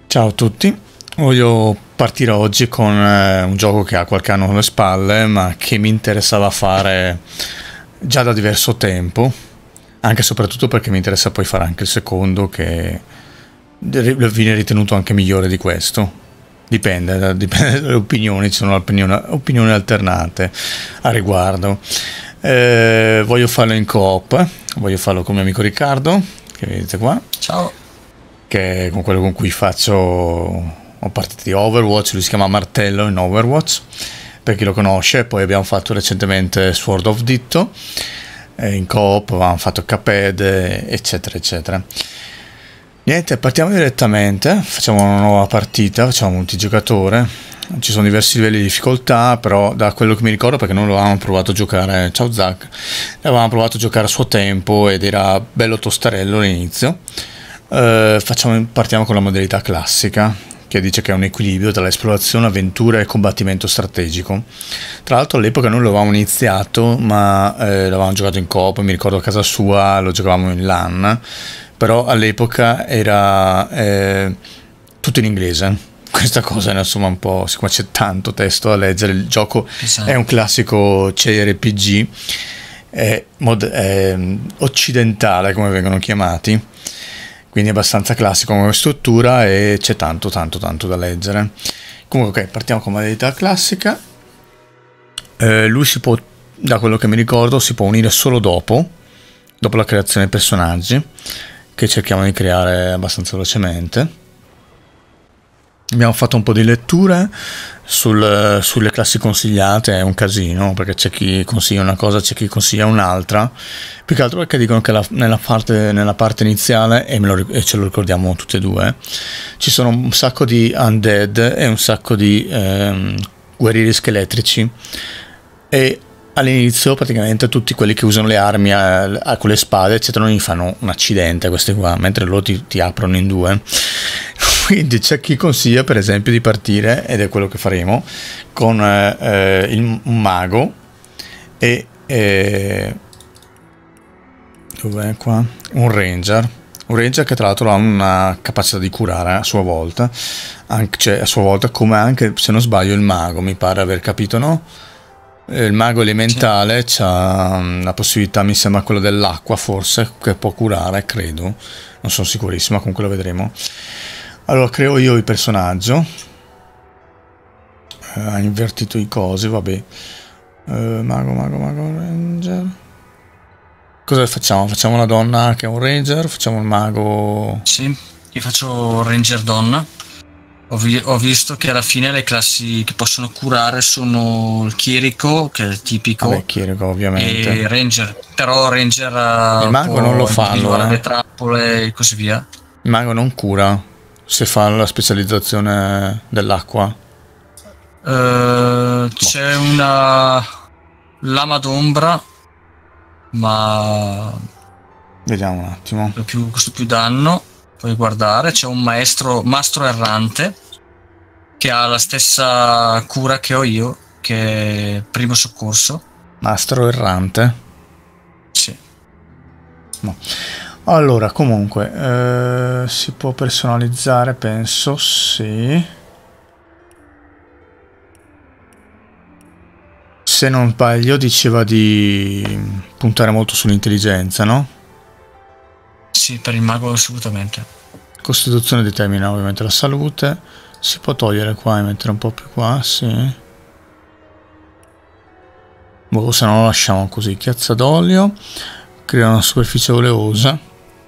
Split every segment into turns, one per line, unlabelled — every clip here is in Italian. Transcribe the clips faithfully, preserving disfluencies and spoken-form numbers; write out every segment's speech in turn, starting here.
Ciao a tutti, voglio partire oggi con eh, un gioco che ha qualche anno alle spalle, ma che mi interessava fare già da diverso tempo, anche e soprattutto perché mi interessa poi fare anche il secondo, che ri- viene ritenuto anche migliore di questo. Dipende, da- dipende dalle opinioni, ci sono opinioni, opinioni alternate a riguardo. Eh, voglio farlo in coop, voglio farlo con mio amico Riccardo, che vedete qua,
Ciao.
che è con quello con cui faccio ho partite di Overwatch. Lui si chiama Martello in Overwatch, per chi lo conosce. Poi abbiamo fatto recentemente Sword of Ditto, eh, in coop avevamo fatto Cuphead, eccetera eccetera. Niente, partiamo direttamente, facciamo una nuova partita, facciamo multigiocatore. Ci sono diversi livelli di difficoltà, però da quello che mi ricordo, perché noi lo avevamo provato a giocare, ciao Zach, l'avevamo provato a giocare a suo tempo ed era bello tostarello all'inizio. Uh, facciamo, partiamo con la modalità classica, che dice che è un equilibrio tra l'esplorazione, avventura e combattimento strategico. Tra l'altro all'epoca noi lo avevamo iniziato, ma eh, l'avevamo giocato in coop, mi ricordo a casa sua lo giocavamo in LAN, però all'epoca era eh, tutto in inglese. Questa cosa insomma un po', siccome c'è tanto testo da leggere, il gioco
Esatto.
è un classico C R P G, è mod- è occidentale come vengono chiamati, quindi è abbastanza classico come struttura e c'è tanto tanto tanto da leggere. Comunque ok, partiamo con modalità classica. Eh, lui si può, da quello che mi ricordo, si può unire solo dopo dopo la creazione dei personaggi, che cerchiamo di creare abbastanza velocemente. Abbiamo fatto un po' di letture sul, sulle classi consigliate, è un casino perché c'è chi consiglia una cosa, c'è chi consiglia un'altra, più che altro perché dicono che la, nella, parte, nella parte iniziale, e, me lo, e ce lo ricordiamo tutti e due, ci sono un sacco di undead e un sacco di ehm, guerrieri scheletrici, e all'inizio praticamente tutti quelli che usano le armi a, a, con le spade eccetera non gli fanno un accidente questi qua, mentre loro ti, ti aprono in due. Quindi c'è chi consiglia per esempio di partire, ed è quello che faremo, con eh, il, un mago e eh, dov'è qua? Un ranger. Un ranger che tra l'altro ha una capacità di curare a sua volta, anche, cioè a sua volta, come anche se non sbaglio il mago, mi pare aver capito, no? Il mago elementale sì. Ha la possibilità, mi sembra quello dell'acqua forse, che può curare, credo, non sono sicurissimo, ma comunque lo vedremo. Allora creo io il personaggio, eh, ha invertito i cosi, vabbè, eh, mago, mago, mago, ranger. Cosa facciamo? Facciamo una donna che è un ranger, facciamo un mago...
Sì, io faccio ranger donna. Ho, vi- ho visto che alla fine le classi che possono curare sono il chierico, che è il tipico,
vabbè, chierico ovviamente,
e ranger, però ranger uh,
il mago non lo fa allora,
le trappole e così via.
Il mago non cura se fa la specializzazione dell'acqua.
Uh, c'è una lama d'ombra, ma
vediamo un attimo,
più, questo più danno. Puoi guardare, c'è un maestro mastro errante che ha la stessa cura che ho io, che è primo soccorso.
Mastro errante?
Sì.
No. Allora, comunque, eh, si può personalizzare, penso, sì. Se non sbaglio, diceva di puntare molto sull'intelligenza, no?
Sì, per il mago assolutamente.
Costituzione determina ovviamente la salute. Si può togliere qua e mettere un po' più qua, sì. Boh, se no lo lasciamo così. Chiazza d'olio. Crea una superficie oleosa.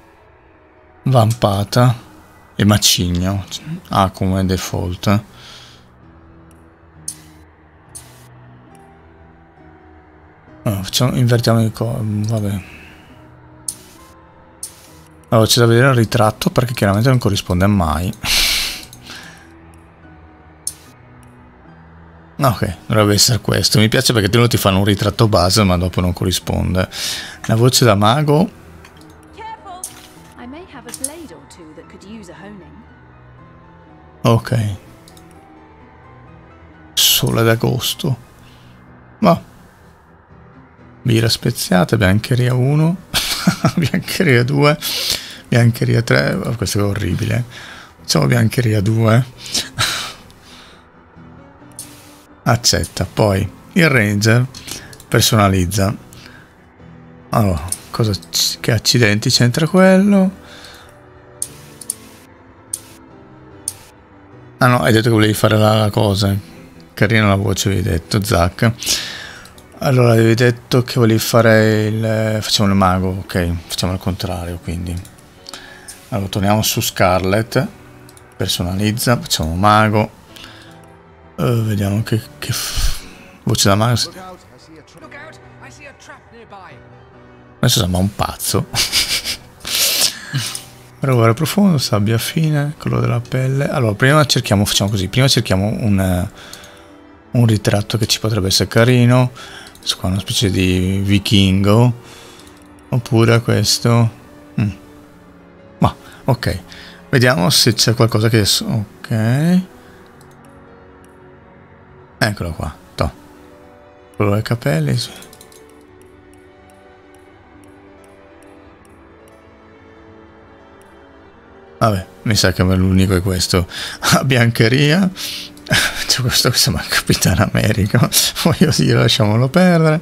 Vampata e macigno ha ah, come default. Allora, facciamo, invertiamo i co- vabbè. Allora c'è da vedere il ritratto perché chiaramente non corrisponde a mai. Ok, dovrebbe essere questo. Mi piace perché te lo ti fanno un ritratto base ma dopo non corrisponde. La voce da mago. Ok. Sole d'agosto. Ma birra speziata, biancheria uno, biancheria due, biancheria tre. Questo è orribile. Facciamo biancheria due. Accetta. Poi il ranger personalizza. Allora, cosa, che accidenti c'entra quello? Ah no, hai detto che volevi fare la, la cosa. Carina la voce, avevi detto, Zac. Allora, avevi detto che volevi fare il... Facciamo il mago, ok. Facciamo il contrario, quindi. Allora, torniamo su Scarlet. Personalizza, facciamo mago. Uh, vediamo che, che voce da mago. Adesso sembra un pazzo. Rovere profondo, sabbia fine, colore della pelle. Allora, prima cerchiamo, facciamo così, prima cerchiamo un, un ritratto che ci potrebbe essere carino. Questo qua è una specie di vichingo. Oppure questo. Mm. Ma, ok. Vediamo se c'è qualcosa che... Ok. Eccolo qua. To. Colore dei capelli. Vabbè, mi sa che l'unico è questo. A biancheria. C'è questo che sembra Capitano America. Voglio dire, lasciamolo perdere.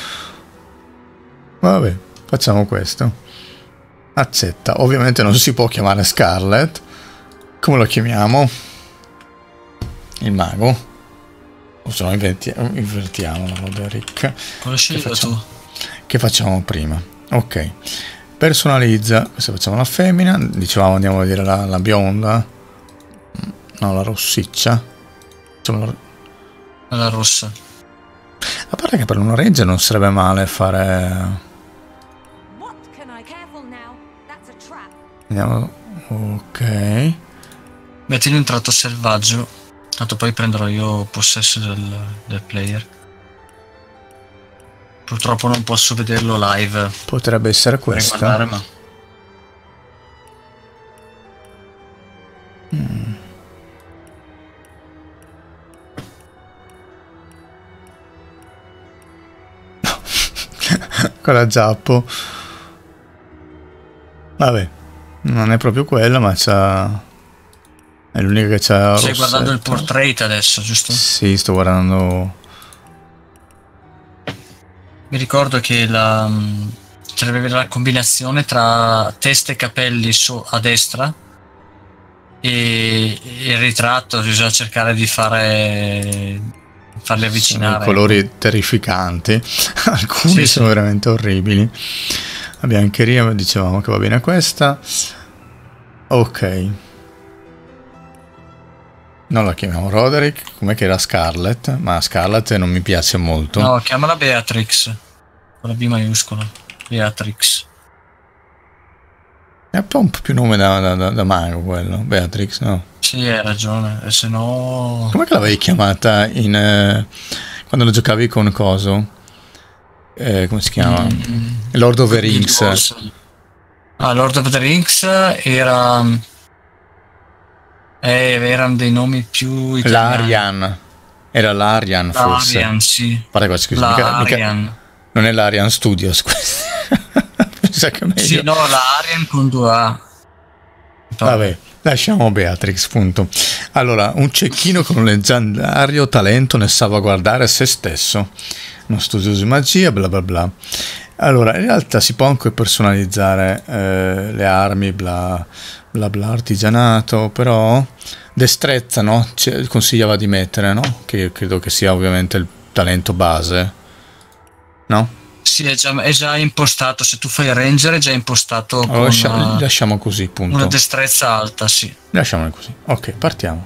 Vabbè, facciamo questo. Accetta. Ovviamente non si può chiamare Scarlet. Come lo chiamiamo? Il mago. O se no invertiamo la Roderick.
Lo scegli tu.
Che facciamo prima? Ok. Personalizza. Questa facciamo la femmina. Dicevamo andiamo a vedere la, la bionda. No, la rossiccia. Facciamo la...
la rossa.
A parte che per una ranger non sarebbe male fare... Andiamo... Ok.
Mettili un tratto selvaggio. Tanto poi prenderò io possesso del, del player. Purtroppo non posso vederlo live.
Potrebbe essere questo.
Guardare, ma...
mm. Con la Giappo. Vabbè, non è proprio quella, ma c'ha... È l'unica che c'ha.
Stai guardando il portrait adesso, giusto?
Sì, sto guardando.
Mi ricordo che la cioè, deve avere la combinazione tra testa e capelli su, a destra e il ritratto, bisogna cercare di fare farli avvicinare.
Sono colori terrificanti, alcuni sì, sono sì. veramente orribili. La biancheria dicevamo che va bene questa. Ok. Non la chiamiamo Roderick, com'è che era Scarlet? Ma Scarlet non mi piace molto.
No, chiamala Beatrix, con la B maiuscola. Beatrix.
È un po' più nome da, da, da mago quello, Beatrix, no?
Sì, hai ragione, e se no...
Com'è che l'avevi chiamata in... Eh, quando lo giocavi con coso? Eh, come si chiama? Mm. Lord of the Rings.
Ah, Lord of the Rings era... Eh, erano dei nomi più italiani.
L'Arian. Era l'Arian, forse.
L'Arian, sì.
Guarda qua, scusi, mica, mica, non è l'Arian Studios questo. Sa che meglio.
Sì, no, l'Arian con due A.
Vabbè, lasciamo Beatrix, punto. Allora, un cecchino con un leggendario talento nel salvaguardare se stesso. Uno studioso di magia, bla bla bla. Allora, in realtà si può anche personalizzare eh, le armi, bla bla bla, artigianato, però destrezza, no? Ci consigliava di mettere, no? Che credo che sia ovviamente il talento base, no?
Sì, è già, è già impostato, se tu fai il ranger è già impostato
allora,
con
lascia,
una,
lasciamo così, punto.
Una destrezza alta, sì.
Lasciamolo così, ok, partiamo.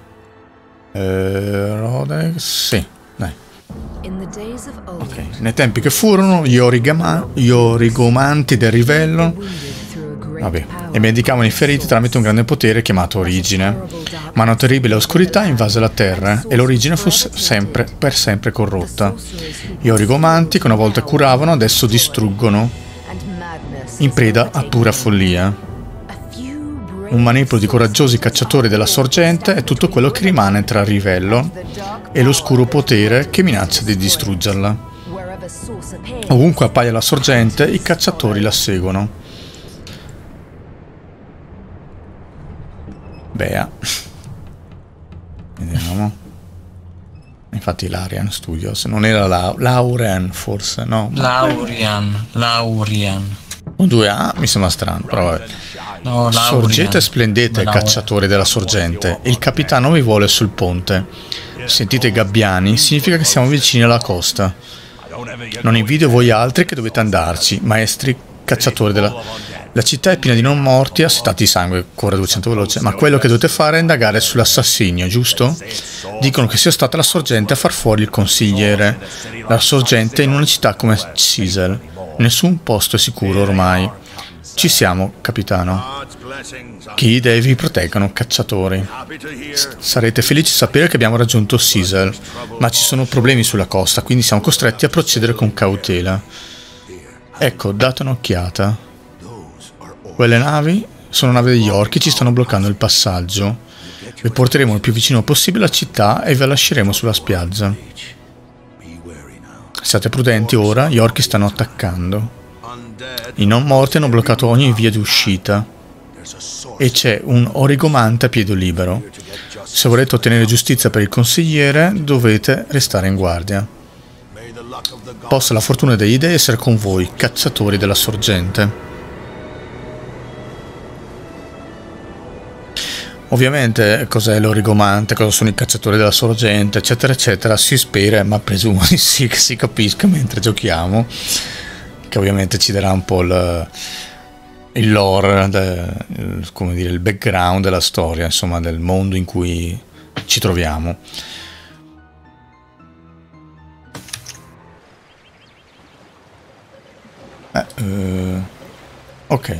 Eh, Roderick, sì, dai. Ok, nei tempi che furono gli, origama, gli origomanti del rivello, vabbè, e vendicavano i feriti tramite un grande potere chiamato origine. Ma una terribile oscurità invase la terra e l'origine fu sempre, per sempre corrotta. Gli origomanti, che una volta curavano, adesso distruggono, in preda a pura follia. Un manipolo di coraggiosi cacciatori della sorgente è tutto quello che rimane tra il rivello e l'oscuro potere che minaccia di distruggerla. Ovunque appaia la sorgente, i cacciatori la seguono. Bea. Vediamo. Infatti Larian Studios, non era la Laurian forse, no?
Laurian, Laurian.
Con due A mi sembra strano, però vabbè.
No,
Sorgete splendete,
Laurian.
cacciatori della sorgente. Il capitano vi vuole sul ponte. Sentite i gabbiani, significa che siamo vicini alla costa. Non invidio voi altri che dovete andarci, maestri cacciatori della... La città è piena di non morti, assetati di sangue, corre duecento veloce, ma quello che dovete fare è indagare sull'assassinio, giusto? Dicono che sia stata la sorgente a far fuori il consigliere. La sorgente in una città come Chisel. Nessun posto è sicuro ormai. Ci siamo, capitano. Che i dei vi proteggano, cacciatori. S sarete felici di sapere che abbiamo raggiunto Chisel, ma ci sono problemi sulla costa, quindi siamo costretti a procedere con cautela. Ecco, date un'occhiata. Quelle navi sono navi degli orchi, ci stanno bloccando il passaggio. Vi porteremo il più vicino possibile alla città e vi lasceremo sulla spiaggia. Siate prudenti ora, gli orchi stanno attaccando. I non morti hanno bloccato ogni via di uscita. E c'è un origomante a piede libero. Se volete ottenere giustizia per il consigliere, dovete restare in guardia. Possa la fortuna degli dei essere con voi, cacciatori della sorgente. Ovviamente cos'è l'origomante, cosa sono i cacciatori della sorgente, eccetera eccetera, si spera, ma presumo di sì che si capisca mentre giochiamo, che ovviamente ci darà un po' il, il lore, de, il, come dire, il background della storia, insomma, del mondo in cui ci troviamo. Eh, uh, ok.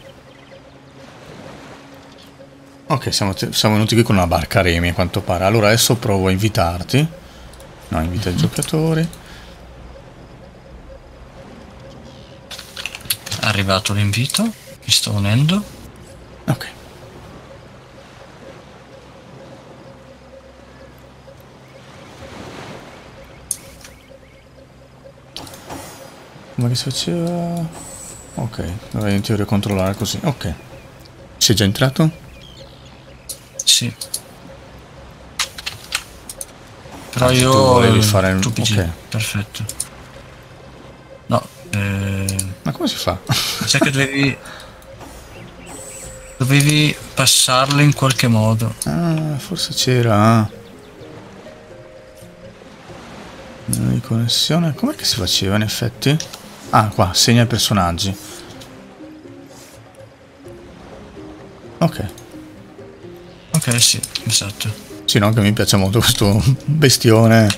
Ok, siamo, siamo venuti qui con una barca remi a quanto pare. Allora adesso provo a invitarti. No, invita i giocatori.
È arrivato l'invito, mi sto unendo.
Ok. Come che si faceva? Ok, dovrei in teoria controllare così. Ok. Sei già entrato?
Sì. Però
ah,
io
tu volevi fare il...
ok, perfetto. No, eh...
ma come si fa?
Sai che dovevi dovevi passarlo in qualche modo.
Ah, forse c'era di connessione. Com'è che si faceva in effetti? Ah, qua, segna i personaggi. Ok.
Ok, sì, esatto.
Sì, no, che mi piace molto questo bestione.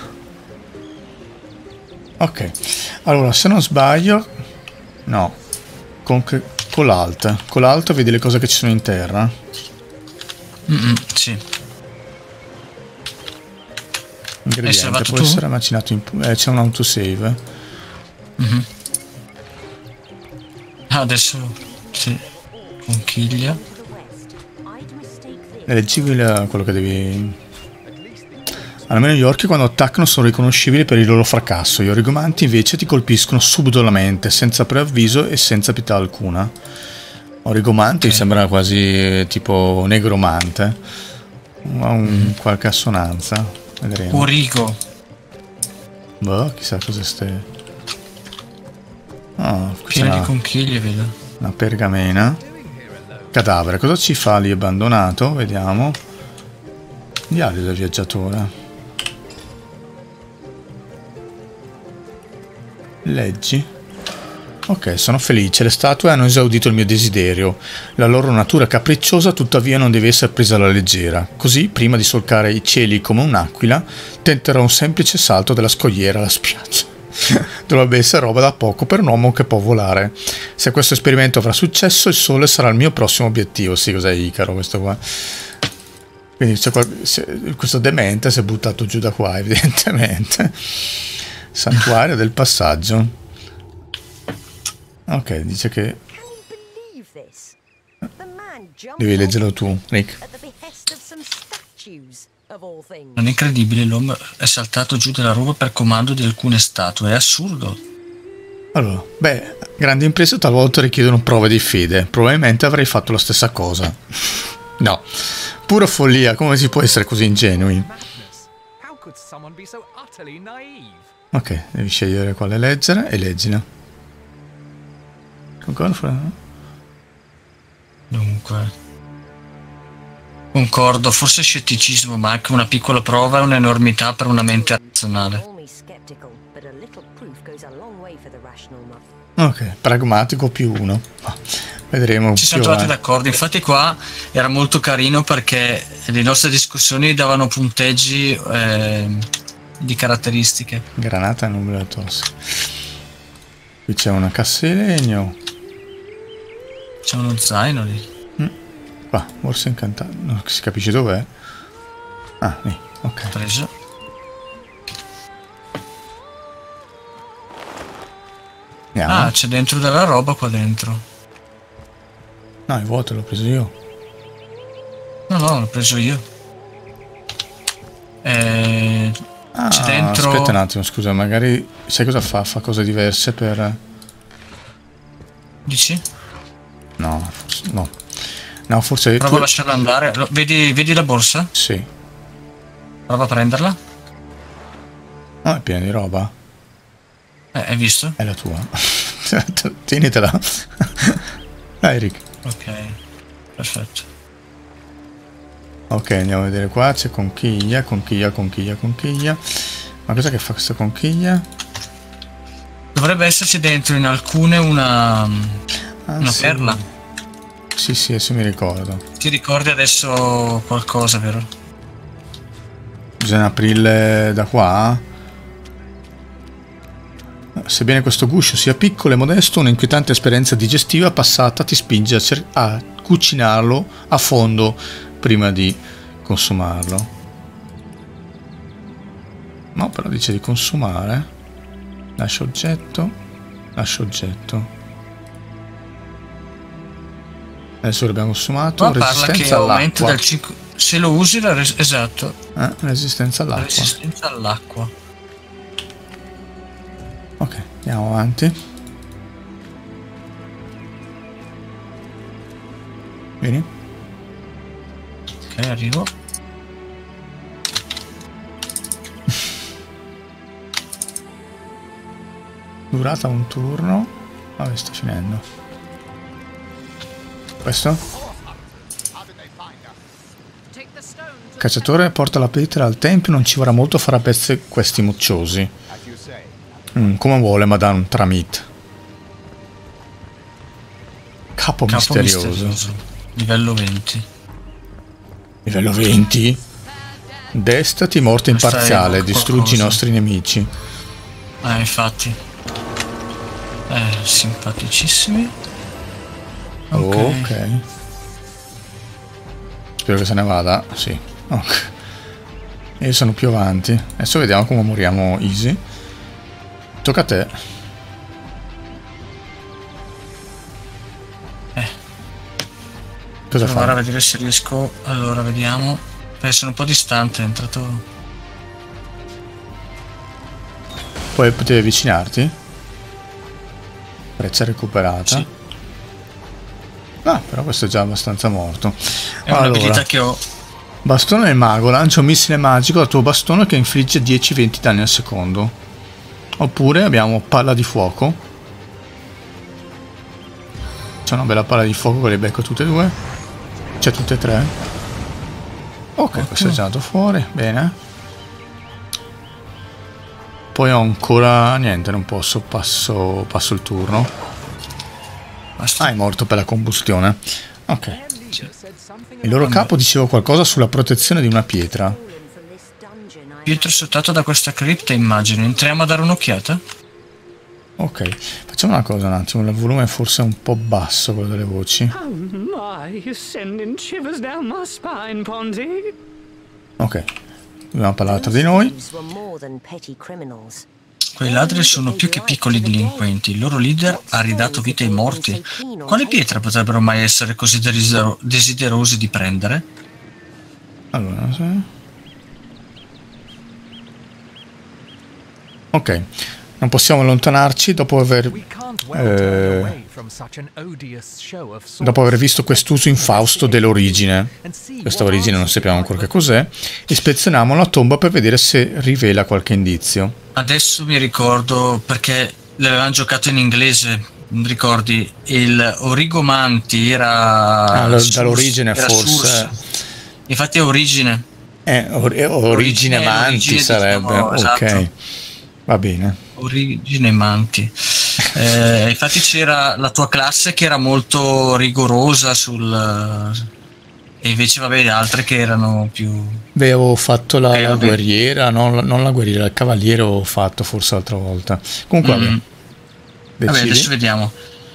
Ok. Allora, se non sbaglio... No. Con, con l'alt. Con l'alt vedi le cose che ci sono in terra?
Mm-mm, sì.
Ingrediente. Può tu? essere macinato in... Eh, c'è un autosave.
Mm-hmm. Ah, adesso... Sì. Conchiglia.
È leggibile quello che devi... Almeno gli orchi quando attaccano sono riconoscibili per il loro fracasso. Gli origomanti invece ti colpiscono subdolamente, senza preavviso e senza pietà alcuna. Origomanti okay. Sembra quasi tipo negromante. Ha un, mm. qualche assonanza. Vedremo.
Origo.
Boh, chissà cosa ste... Oh,
piena di conchiglie, vedo.
Una pergamena. Cadavere, cosa ci fa lì abbandonato? Vediamo. Diario del viaggiatore. Leggi. Ok, sono felice. Le statue hanno esaudito il mio desiderio. La loro natura capricciosa tuttavia non deve essere presa alla leggera. Così, prima di solcare i cieli come un'aquila, tenterò un semplice salto dalla scogliera alla spiaggia. Dovrebbe essere roba da poco per un uomo che può volare. Se questo esperimento avrà successo, il sole sarà il mio prossimo obiettivo. Sì, cos'è Icaro questo qua? Quindi c'è qual... questo demente si è buttato giù da qua, evidentemente. Santuario del passaggio. Ok, dice che... Devi leggerlo tu, Rick.
Non è incredibile, l'uomo è saltato giù dalla rupe per comando di alcune statue, è assurdo.
Allora, beh, grandi imprese talvolta richiedono prove di fede, probabilmente avrei fatto la stessa cosa. No, pura follia, come si può essere così ingenui? Ok, devi scegliere quale leggere e leggila. Concordo?
Dunque, concordo, forse scetticismo, ma anche una piccola prova è un'enormità per una mente razionale.
Ok, pragmatico più uno. Vedremo.
Ci siamo trovati d'accordo, infatti qua era molto carino perché le nostre discussioni davano punteggi eh, di caratteristiche.
Granata numero tossica. Qui c'è una cassa di legno.
C'è uno zaino lì.
Mm. Qua, borsa incantata. Non si capisce dov'è. Ah, lì, ok.
Preso.
Andiamo.
Ah, c'è dentro della roba qua dentro.
No, è vuoto, l'ho preso io.
No, no, l'ho preso io. Eh,
ah,
c'è dentro...
Aspetta un attimo, scusa, magari... Sai cosa fa? Fa cose diverse per...
Dici?
No, forse... No. No, forse...
Prova
tu...
a lasciarla andare. Vedi, vedi la borsa?
Sì.
Prova a prenderla.
No, è piena di roba.
Eh, hai visto?
È la tua. Tienitela. Dai, Rick.
Ok, perfetto.
Ok, andiamo a vedere qua. C'è conchiglia, conchiglia, conchiglia, conchiglia. Ma cosa che fa questa conchiglia?
Dovrebbe esserci dentro in alcune una,
ah,
una
sì.
perla.
Sì, sì, adesso mi ricordo.
Ti ricordi adesso qualcosa, vero?
Bisogna aprirle da qua? Sebbene questo guscio sia piccolo e modesto, un'inquietante esperienza digestiva passata ti spinge a, cer- a cucinarlo a fondo prima di consumarlo. No, però dice di consumare. Lascia oggetto. Lascia oggetto. Adesso l'abbiamo consumato.
Ma parla che
resistenza
aumenta
all'acqua.
del cinque... Se lo usi, la res... esatto.
Eh, resistenza all'acqua.
Resistenza all'acqua.
Ok, andiamo avanti. Vieni.
Ok, arrivo.
Durata un turno. Vabbè, sta finendo. Questo? Cacciatore porta la pietra al tempio. Non ci vorrà molto a fare a pezzi questi mocciosi. Mm, come vuole Madame Tramit. Capo,
Capo
misterioso.
misterioso. Livello venti.
Livello venti? Destati, morte
Questa
imparziale.
è
Distruggi
qualcosa.
i nostri nemici.
Ah, infatti. Eh, simpaticissimi. Ok.
Ok. Spero che se ne vada. Sì. Ok. E sono più avanti. Adesso vediamo come moriamo easy. Tocca a te.
Eh.
Cosa
Provare
fa?
a vedere se riesco. Allora, vediamo. Eh, sono un po' distante, è entrato.
Poi potevi avvicinarti. Freccia recuperata.
Sì.
Ah, però questo è già abbastanza morto.
È un'abilità che ho.
Bastone del mago. Lancia un missile magico dal tuo bastone che infligge dieci venti danni al secondo. Oppure abbiamo palla di fuoco. C'è una bella palla di fuoco che le becco tutte e due. C'è tutte e tre. Ok,
Ottimo.
questo è già andato fuori. Bene. Poi ho ancora niente, non posso. Passo, passo il turno.
Basta.
Ah, è morto per la combustione. Ok. Il loro capo diceva qualcosa sulla protezione di una pietra.
Pietro sottato da questa cripta, immagino. Entriamo a dare un'occhiata?
Ok, facciamo una cosa un attimo, il volume è forse un po' basso quello delle voci.
Oh my, you're sending shivers down my spine, Ponzi.
Ok, dobbiamo parlare tra di noi.
Quei ladri sono più che piccoli delinquenti. Il loro leader ha ridato vita ai morti. Quale pietra potrebbero mai essere così desidero- desiderosi di prendere?
Allora, sì. Ok, Non possiamo allontanarci dopo aver,
We can't well turn
eh,
away from such an odious show of
dopo aver
sorts.
visto quest'uso infausto dell'origine. Questa origine non sappiamo ancora che cos'è. Ispezioniamo la tomba per vedere se rivela qualche indizio.
Adesso mi ricordo perché l'avevamo giocato in inglese. Ricordi il Origomanti era
Ah, lo-
Source,
dall'origine
era
forse.
Source. Infatti è origine.
Eh, or- eh, origine
Origine,
Manti
origine,
sarebbe.
diciamo,
Ok,
esatto.
va bene.
Origine Manti. Eh, infatti c'era la tua classe che era molto rigorosa sul e invece vabbè le altre che erano più
Beh, avevo fatto la,
Eh,
la
vabbè.
guerriera, non la, non la guerriera, il cavaliere ho fatto forse l'altra volta. Comunque,
Mm.
vabbè,
Vabbè,
decidi.
adesso vediamo.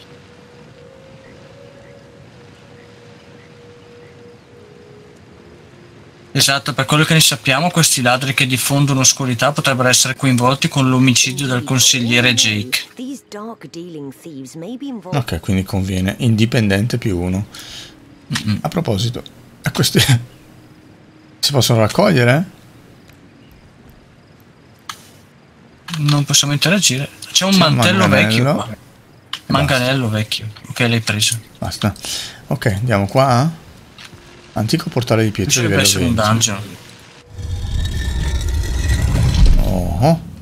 Esatto, per quello che ne sappiamo, questi ladri che diffondono oscurità potrebbero essere coinvolti con l'omicidio del consigliere Jake.
These dark dealing thieves may be involved.
Ok, quindi conviene. Indipendente più uno. A proposito, a questi si possono raccogliere?
Non possiamo interagire. C'è un
C'è un
mantello
manganello.
vecchio qua. Manganello vecchio. Ok, l'hai preso.
Basta. Ok, andiamo qua. Antico portale di pietra
Dovrebbe
livello
essere un
venti.
dungeon.
Oh.